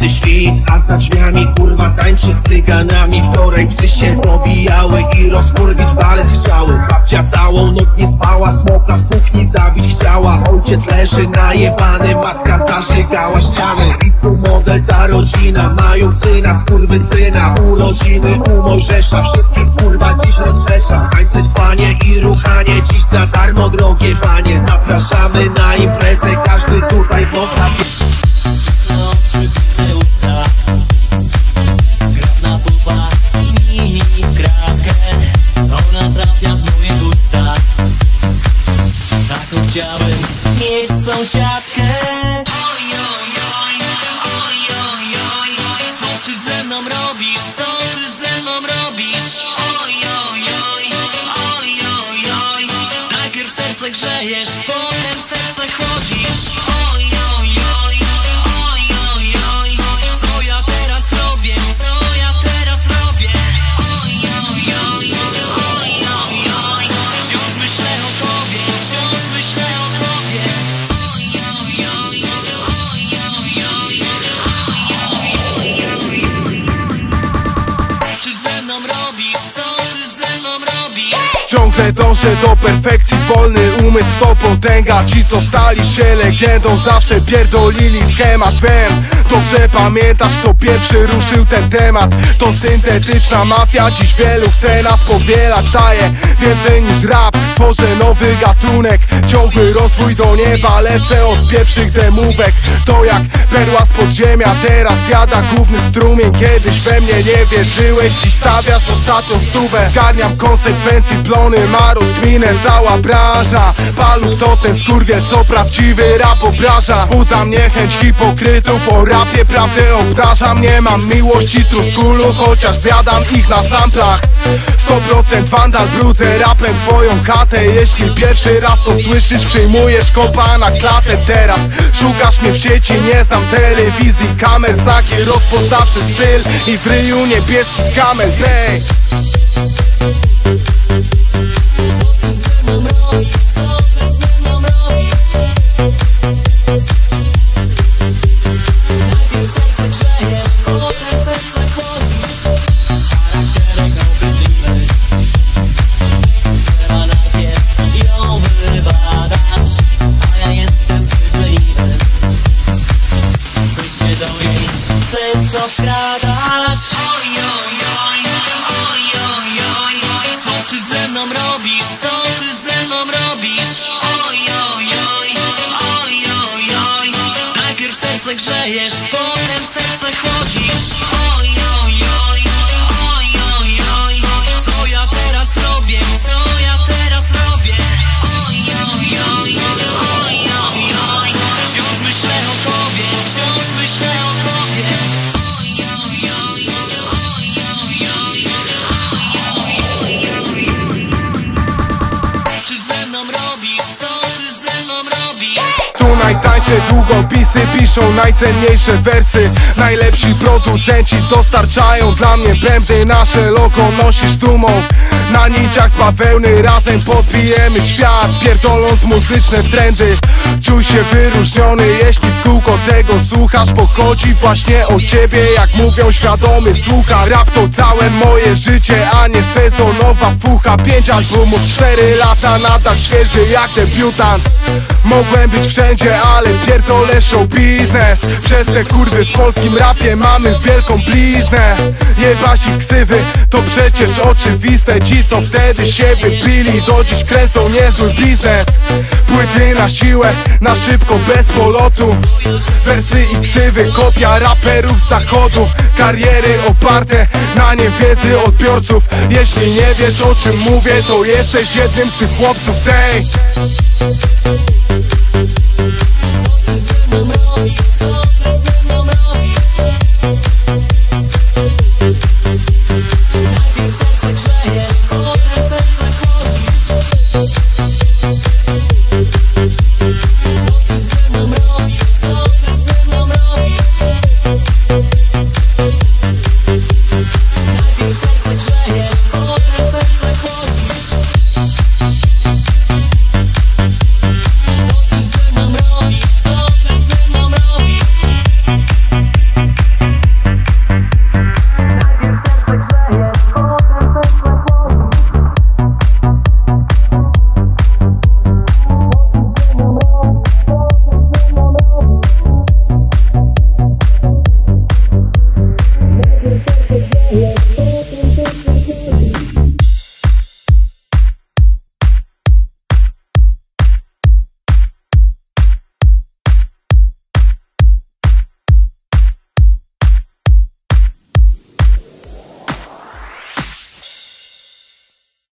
czwarty świt, a za drzwiami kurwa tańczy z cyganami. Wczoraj psy się pobijały i rozkurwić balet chciały. Babcia całą noc nie spała, smoka w kuchni zabić chciała. Ojciec leży najebany, matka zażygała ściany. Isu model ta rodzina, mają syna, skurwysyna. Urodziny u Mojżesza, wszystkich kurwa dziś rozgrzesza. Tańce, spanie i ruchanie, dziś za darmo drogie panie. Zapraszamy na imprezę, każdy tutaj posa. Oczy, te usta, zgrabna pupa, mini w kratkę. Ona trafia w moje gusta. Taką chciałbym mieć sąsiadkę. Ojojoj, ojojoj, co ty ze mną robisz? Co ty ze mną robisz? Ojojoj, ojojoj, najpierw serce grzejesz, potem serce chłodzisz. Ojojoj, ojojoj, co ja teraz robię? Co ja teraz robię? Ojojoj, ojojoj, wciąż myślę o tobie, wciąż myślę o tobie. Ojojoj, ojojoj, ty ze mną robisz? Co ty ze mną robisz? Ciągle dążę do perfekcji, wolny umysł to potęga. Ci co stali się legendą zawsze pierdolili schemat. Wiem, dobrze pamiętasz kto pierwszy ruszył ten temat. To syntetyczna mafia, dziś wielu chce nas powielać. Daję więcej niż rap, tworzę nowy gatunek. Ciągły rozwój do nieba, lecę od pierwszych demówek. To jak perła z podziemia, teraz jada główny strumień. Kiedyś we mnie nie wierzyłeś, dziś stawiasz ostatnią stówę. Zgarniam konsekwencji, plony ma rozkminę cała branża. Paluch to ten skurwiel, co prawdziwy rap obraża. Budza mnie chęć hipokrytów, o rapie prawdę obdarzam. Nie mam miłości truskulu, chociaż zjadam ich na samplach. 100% wandal, brudzę rapem twoją chatę. Jeśli pierwszy raz to słyszysz, przyjmujesz kopa na klatę. Teraz szukasz mnie w sieci, nie znam telewizji, kamer, znaki rozpoznawczy styl i w ryju niebieski kamel. Tej wkradać. Ojojoj, ojojoj, co ty ze mną robisz? Co ty ze mną robisz? Ojojoj, ojojoj, najpierw serce grzejesz, potem serce chłodzisz. Ojojoj, ojojoj, co ja teraz robię? Co ja teraz robię? Ojojoj, ojojoj, wciąż myślę o tobie, wciąż myślę o tobie. najtańsze długopisy piszą najcenniejsze wersy. Najlepsi producenci dostarczają dla mnie bębny. Nasze logo nosisz dumą. Na niciach z bawełny razem podbijemy świat, pierdoląc muzyczne trendy. Czuj się wyróżniony, jeśli w kółko tego słuchasz, bo chodzi właśnie o ciebie, jak mówią świadomy słucha. Rap to całe moje życie, a nie sezonowa fucha. 5 albumów, 4 lata, nadal świeży jak debiutant. Mogłem być wszędzie, ale pierdolę show biznes. Przez te kurwy w polskim rapie mamy wielką bliznę. Jebać ich ksywy, to przecież oczywiste. Ci co wtedy się wybili, do dziś kręcą niezły biznes. Płyty na siłę, na szybko, bez polotu. Wersy i ksywy, kopia raperów z zachodu. Kariery oparte na niewiedzy odbiorców. Jeśli nie wiesz o czym mówię, to jesteś jednym z tych chłopców tej.